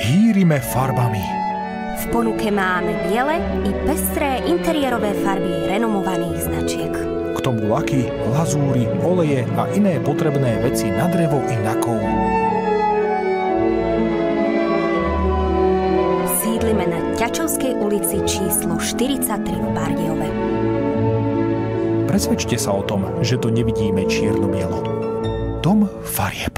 hýrime farbami. V ponuke máme biele i pestré interiérové farby renomovaných značiek. K tomu laky, glazúry, oleje a iné potrebné veci na drevo i na kov. Sídlime na Ťačovskej ulici číslo 43 v Bardejove. Presvedčte sa o tom, že to nevidíme čierno-bielo. Dom farieb.